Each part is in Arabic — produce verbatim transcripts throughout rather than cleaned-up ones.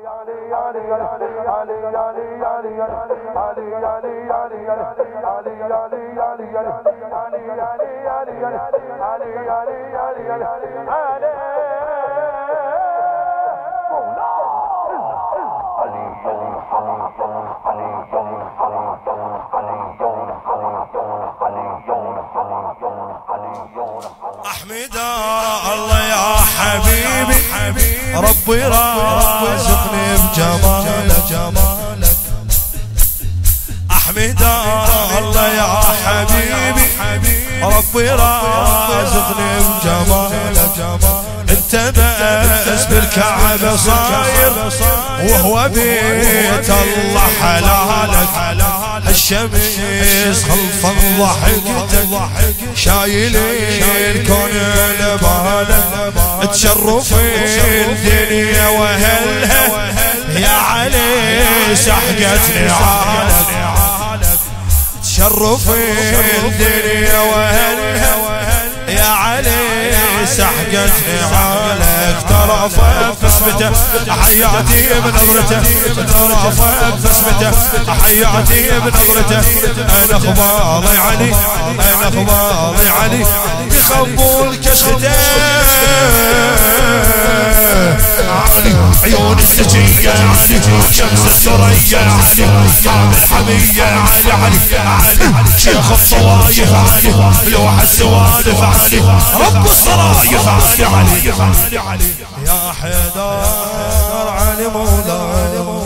أحمد الله يا حبيبي ربي رازقني بجمالك جمالك. أحمد الله يا حبيبي ربي رازقني بجمالك جمالك. انت بس بالكعبة صاير وهو بيت الله حلالك. الشمس خلف ضحكتك شايل الكون لبالك. تشرف الدنيا واهلها يا علي سحقت نعالك. تشرف الدنيا واهلها يا علي سحقت نعالك. طرفك فسبته حياتي بنظرته. طرفك فسبته حياتي بنظرته. انا خباضي علي انا خباضي علي بخبول كشخته. علي عيون الزكية علي شمس الثريا علي قام الحمية علي علي علي شيخ الصوايف علي لوح السوالف علي رب الصرايف علي علي علي يا حيدر علي مولاي.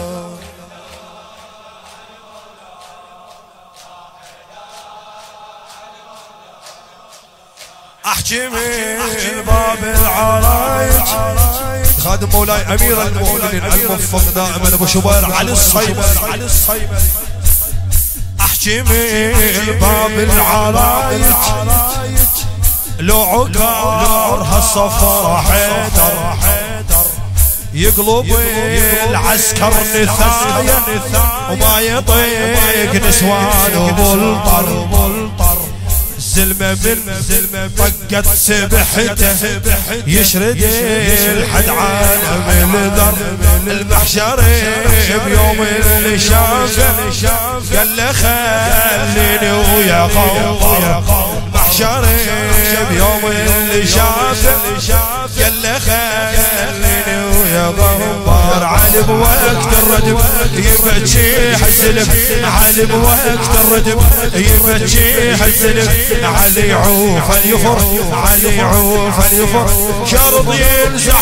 احكي من باب العرايج خادم مولاي امير المؤمنين الموفق دائما ابو شبير علي الصيبري. احكي من باب العرايج لو عقار هالصفرة حيدر يقلب العسكر نثايا وما يطيق نسوان وبالطر. زلمة من زلمة طقت سبحته يشرد الحد عالم الذر. المحشر بيوم اللي شافه قال له خليني ويا قوم. المحشر بيوم اللي شافه قال له خليني ويا قوم. علي بوقت الردم يبكي حزلم علي بوقت الردم يبكي حزلم. علي عوف اليفر علي عوف اليفر شرط ينزح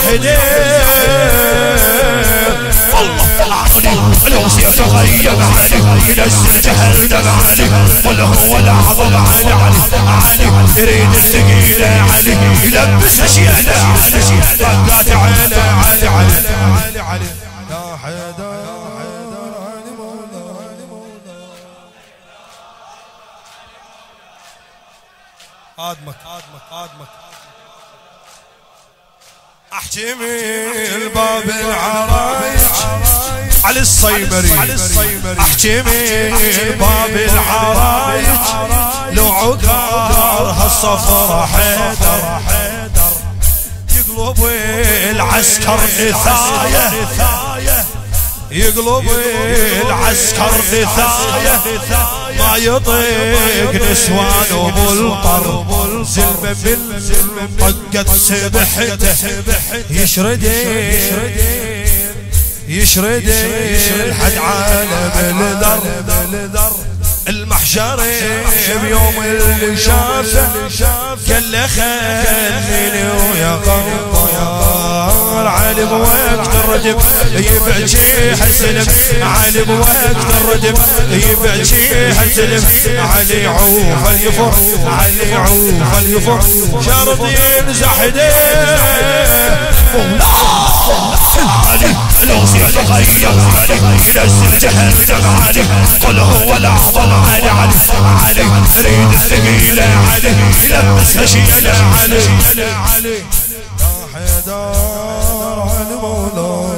والله علي لو سيف غيب علي ينزل جهنم علي ولا هو الاعظم علي علي يريد الثقيله علي يلبس اشياء علي طقات على علي علي علي يا حيدر علي مولاي. آدمك آدمك آدمك احكي من باب العرايج علي الصيبري. احكي من باب العرايج لو عقار هالصفرة حيدر يقلب العسكر نثايا يقلب العسكر نثايا ما يطيق نسوان وبالطر. زلمة من طقت سبحته يشرد يشرد الحد عالم الذر. المحشر بيوم اللي شافه قال له خليني ويا قمر. علي بوقت الردم يبكي حزلم علي بوقت الردم يبكي حزلم. علي عوف اليفر علي عوف اليفر شرط ينزح علي لو سيف غيب علي ينزل جهنم علي قل هو الاعظم علي علي علي يريد الثقيله علي يلبس اشياء علي علي يا حيدر علي مولاي.